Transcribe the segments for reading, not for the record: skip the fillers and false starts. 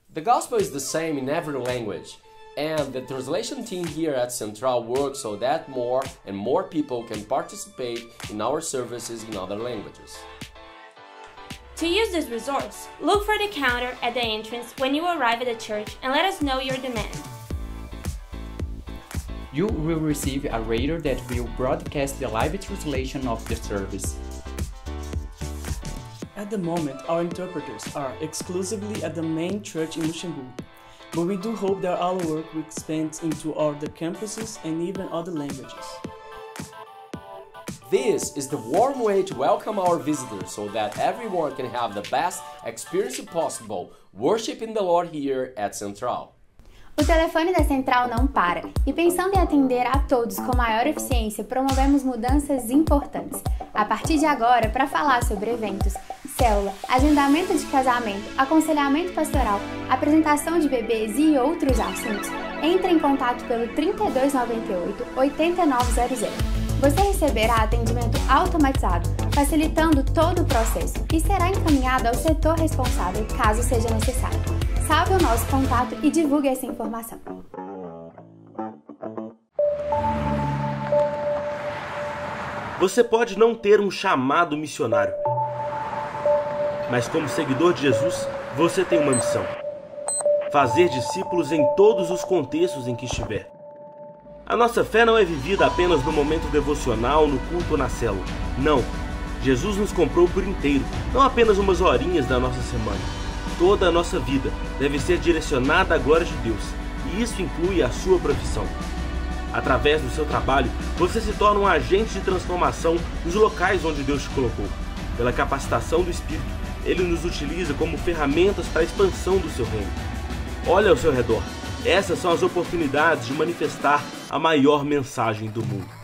The gospel is the same in every language, and the translation team here at Central works so that more and more people can participate in our services in other languages. To use this resource, look for the counter at the entrance when you arrive at the church and let us know your demand. You will receive a radio that will broadcast the live translation of the service. At the moment, our interpreters are exclusively at the main church in Luxembourg, but we do hope that our work will expand into other campuses and even other languages. This is the warm way to welcome our visitors so that everyone can have the best experience possible worshiping the Lord here at Central. O telefone da Central não para, e pensando em atender a todos com maior eficiência, promovemos mudanças importantes. A partir de agora, para falar sobre eventos, célula, agendamento de casamento, aconselhamento pastoral, apresentação de bebês e outros assuntos, entre em contato pelo 3298-8900. Você receberá atendimento automatizado, facilitando todo o processo, e será encaminhado ao setor responsável caso seja necessário. Salve o nosso contato e divulgue essa informação. Você pode não ter um chamado missionário, mas como seguidor de Jesus, você tem uma missão: fazer discípulos em todos os contextos em que estiver. A nossa fé não é vivida apenas no momento devocional, no culto ou na célula. Não. Jesus nos comprou por inteiro, não apenas umas horinhas da nossa semana. Toda a nossa vida deve ser direcionada à glória de Deus, e isso inclui a sua profissão. Através do seu trabalho, você se torna um agente de transformação nos locais onde Deus te colocou. Pela capacitação do Espírito, Ele nos utiliza como ferramentas para a expansão do seu reino. Olha ao seu redor. Essas são as oportunidades de manifestar a maior mensagem do mundo.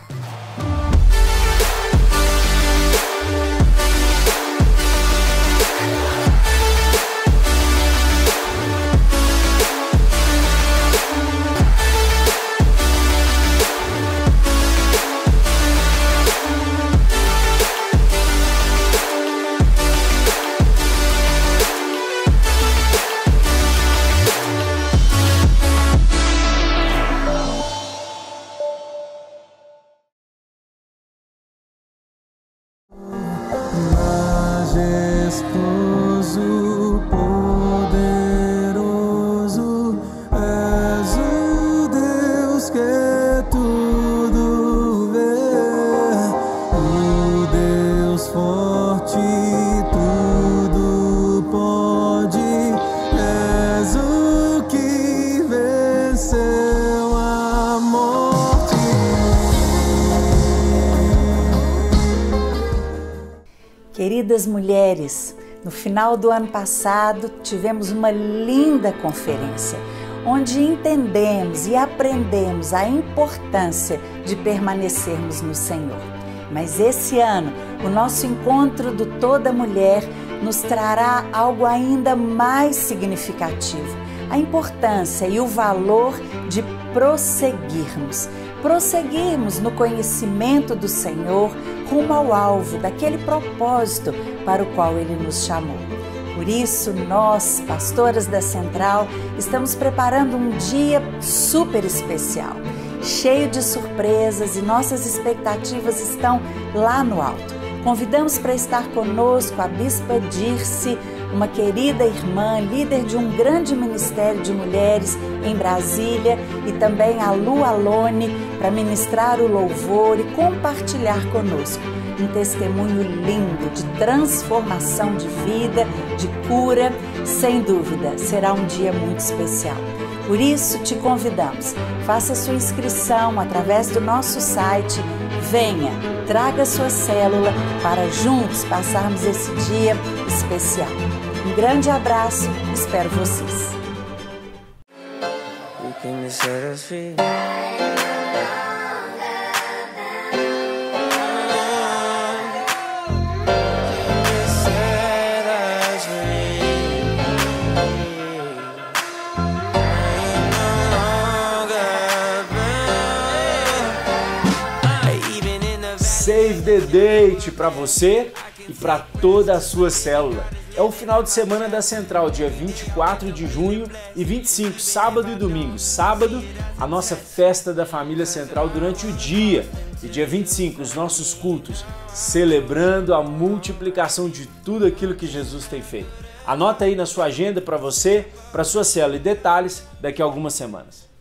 Queridas mulheres, no final do ano passado tivemos uma linda conferência, onde entendemos e aprendemos a importância de permanecermos no Senhor. Mas esse ano, o nosso encontro do Toda Mulher nos trará algo ainda mais significativo: a importância e o valor de prosseguirmos no conhecimento do Senhor rumo ao alvo daquele propósito para o qual Ele nos chamou. Por isso, nós, pastoras da Central, estamos preparando um dia super especial, cheio de surpresas, e nossas expectativas estão lá no alto. Convidamos para estar conosco a Bispa Dirce, uma querida irmã, líder de um grande ministério de mulheres em Brasília, e também a Lu Alone, para ministrar o louvor e compartilhar conosco um testemunho lindo de transformação de vida, de cura. Sem dúvida, será um dia muito especial. Por isso, te convidamos, faça sua inscrição através do nosso site, venha, traga sua célula para juntos passarmos esse dia especial. Um grande abraço, espero vocês. Save the date para você e para toda a sua célula. é o final de semana da Central, dia 24 de junho e 25, sábado e domingo. Sábado, a nossa festa da família Central durante o dia. E dia 25, os nossos cultos, celebrando a multiplicação de tudo aquilo que Jesus tem feito. Anota aí na sua agenda para você, para sua célula, e detalhes daqui a algumas semanas.